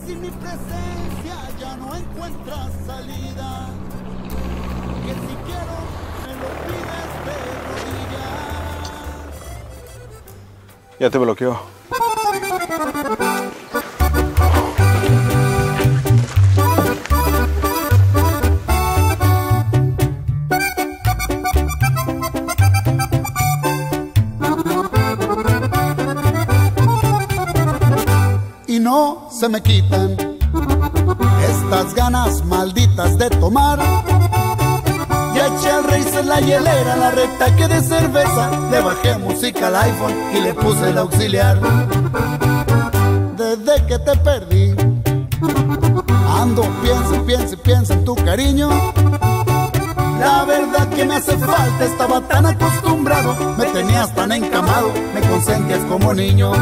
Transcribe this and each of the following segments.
sin mi presencia ya no encuentras salida, que si quiero me lo pides de rodillas. Ya te bloqueó. Y no se me quitan estas ganas malditas de tomar. Ya eché al Racer la hielera, la recta que de cerveza. Le bajé música al iPhone y le puse el auxiliar. Desde que te perdí ando, piensa en tu cariño. La verdad que me hace falta, estaba tan acostumbrado. Me tenías tan encamado, me consentías como niño.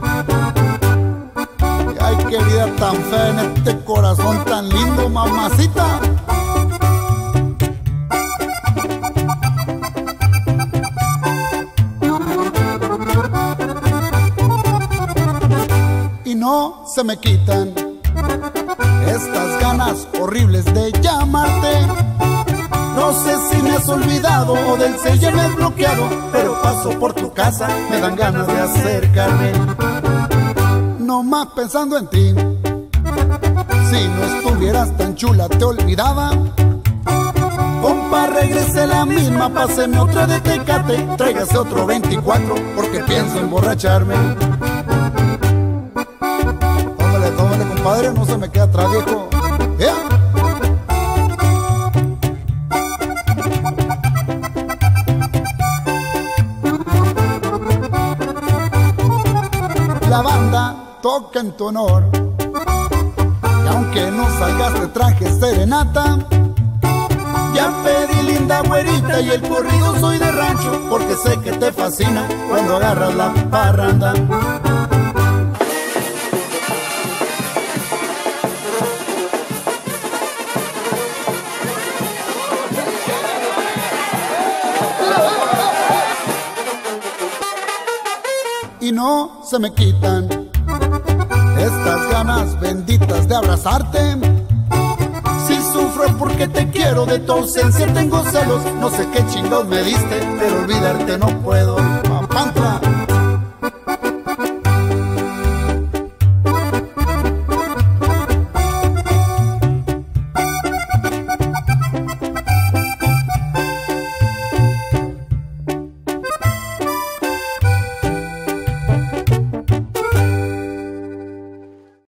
Ay, qué vida tan fea en este corazón tan lindo, mamacita. Y no se me quitan estas ganas horribles de llamarte. No sé si me has olvidado o del cel ya me has bloqueado, pero paso por tu casa, me dan ganas de acercarme. No más pensando en ti. Si no estuvieras tan chula te olvidaba. Compa, regrese la misma, páseme otra de Tecate, tráigase otro 24 porque pienso emborracharme. Tómale, compadre, no se me queda atrás, viejo. La banda toca en tu honor, y aunque no salgas de traje serenata, ya pedí linda güerita y el corrido soy de rancho, porque sé que te fascina cuando agarras la parranda. Y no se me quitan estas ganas benditas de abrazarte. Si sufro es porque te quiero, de tu ausencia tengo celos. No sé qué chingados me diste, pero olvidarte no puedo. Papantla.